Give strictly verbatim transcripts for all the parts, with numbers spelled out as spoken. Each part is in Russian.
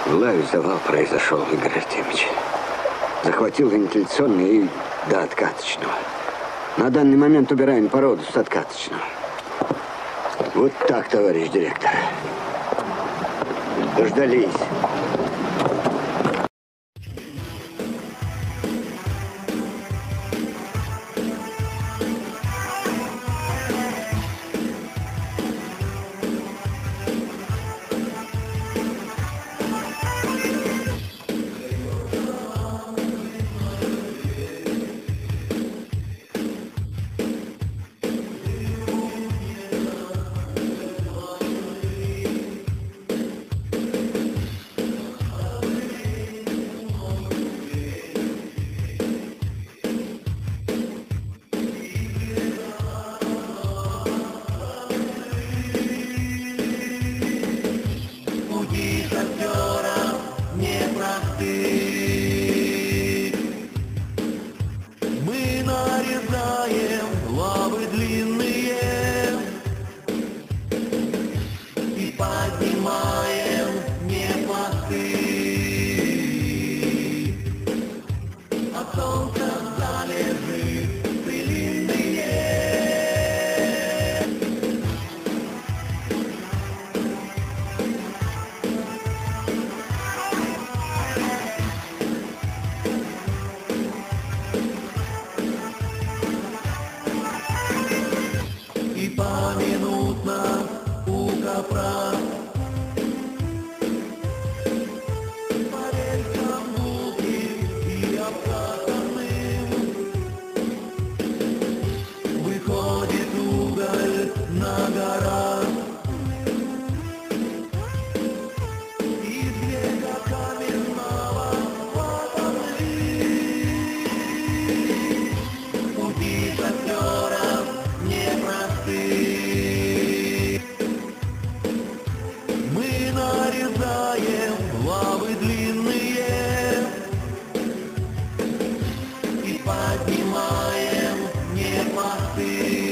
В Лаве завал произошел, Игорь Артемьевич. Захватил вентиляционный и до откаточного. На данный момент убираем породу с откаточного. Вот так, товарищ директор. Дождались. Мы нарезаем лавы длинные и поднимаем не пласты. От солнца залежи пылинные. И поминутно у копра по рельсам гулким и обкатанным выходит уголь на гора. Из века каменного патаны пути шахтеров непросты. Мы нарезаем лавы длинные и поднимаем не пласты.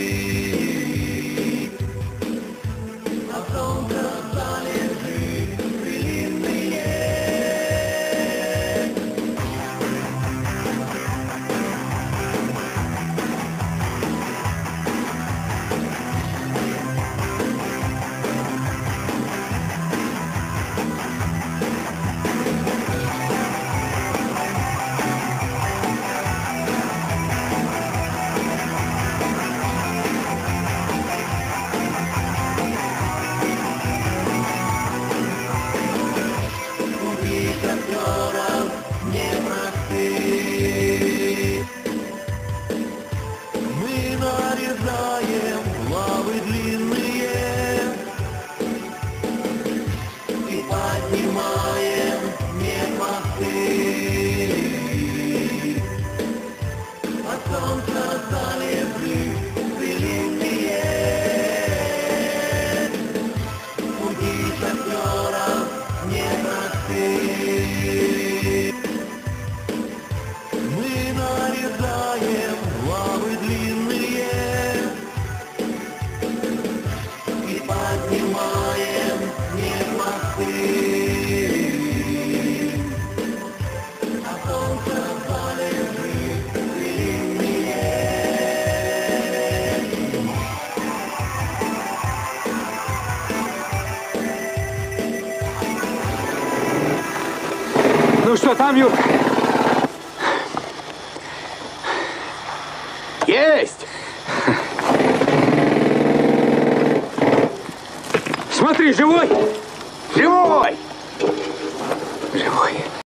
А солнце залежи пылинные. Пути шахтеров непросты. Мы нарезаем лавы длинные и поднимаем не пласты. От солнца залежи пылинные. Пути шахтеров непросты. Мы нарезаем лавы длинные и поднимаем не пласты. А солнце залежи пылинные. Ну что там, Юр? Есть! Смотри, живой! Живой! Живой.